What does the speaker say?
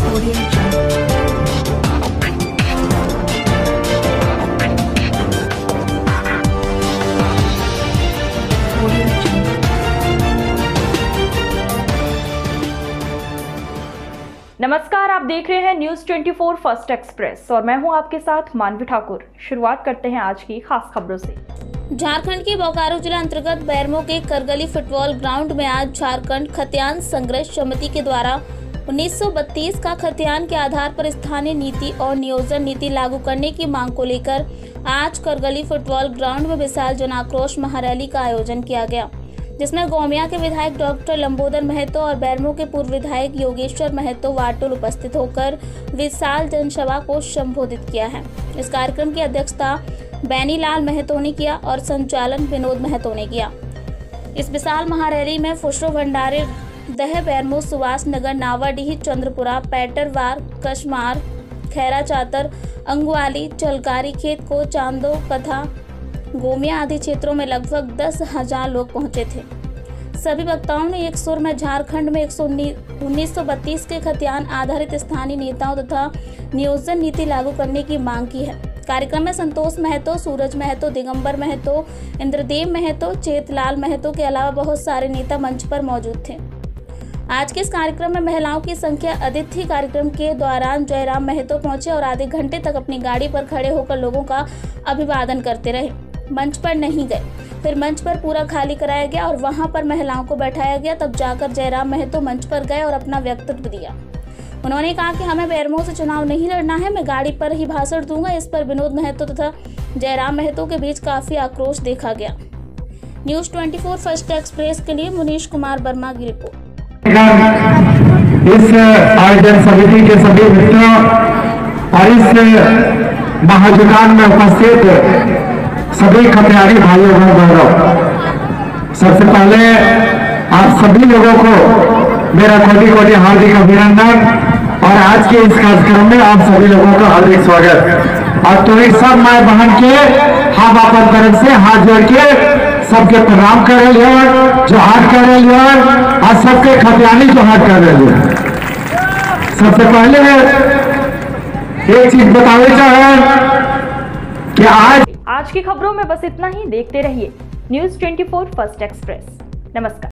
नमस्कार, आप देख रहे हैं न्यूज 24 फर्स्ट एक्सप्रेस और मैं हूं आपके साथ मानवी ठाकुर। शुरुआत करते हैं आज की खास खबरों से। झारखंड के बोकारो जिला अंतर्गत बैरमो के करगली फुटबॉल ग्राउंड में आज झारखंड खतियान संघर्ष समिति के द्वारा 1932 का खतियान के आधार पर स्थानीय नीति और नियोजन नीति लागू करने की मांग को लेकर आज करगली फुटबॉल ग्राउंड में विशाल जन आक्रोश महारैली का आयोजन किया गया, जिसमें गोमिया के विधायक डॉक्टर लंबोदर महतो और बैरमो के पूर्व विधायक योगेश्वर महतो वाटुल उपस्थित होकर विशाल जनसभा को संबोधित किया है। इस कार्यक्रम की अध्यक्षता बैनीलाल महतो ने किया और संचालन विनोद महतो ने किया। इस विशाल महारैली में फुशरो भंडारे, दह, बैरमो, सुभाष नगर, नावाडीह, चंद्रपुरा, पैटरवार, कशमार, खैरा चातर, अंगवाली, चलकारी खेत को, चांदो, कथा, गोमिया आदि क्षेत्रों में लगभग 10,000 लोग पहुंचे थे। सभी वक्ताओं ने एक सुर में झारखंड में 1932 के खतियान आधारित स्थानीय नेताओं तथा नियोजन नीति लागू करने की मांग की है। कार्यक्रम में संतोष महतो, सूरज महतो, दिगंबर महतो, इंद्रदेव महतो, चेतलाल महतो के अलावा बहुत सारे नेता मंच पर मौजूद थे। आज के इस कार्यक्रम में महिलाओं की संख्या अधिक थी। कार्यक्रम के दौरान जयराम महतो पहुंचे और आधे घंटे तक अपनी गाड़ी पर खड़े होकर लोगों का अभिवादन करते रहे। मंच पर नहीं गए, फिर मंच पर पूरा खाली कराया गया और वहां पर महिलाओं को बैठाया गया। तब जाकर जयराम महतो मंच पर गए और अपना वक्तव्य दिया। उन्होंने कहा कि हमें बैरमो से चुनाव नहीं लड़ना है, मैं गाड़ी पर ही भाषण दूंगा। इस पर विनोद महतो तथा जयराम महतो के बीच काफी आक्रोश देखा गया। न्यूज 24 फर्स्ट एक्सप्रेस के लिए मुनीश कुमार वर्मा की रिपोर्ट। इस आयोजन समिति के सभी मित्रों और इस महाजुकान में उपस्थित सभी खतियानी भाइयों और बहनों, सबसे पहले आप सभी लोगों को मेरा कोटि कोटि हार्दिक अभिनंदन और आज के इस कार्यक्रम में आप सभी लोगों का हार्दिक स्वागत। और तो एक सब माए बहन के हम अपन तरफ से हाथ जोड़ के सबके प्रणाम कर रहे हैं, जोहार कर रहे हैं और सबके खतियानी जोहार कर रहे हैं। सबसे पहले एक चीज बतावे चाहे कि आज की खबरों में बस इतना ही। देखते रहिए न्यूज 24 फर्स्ट एक्सप्रेस। नमस्कार।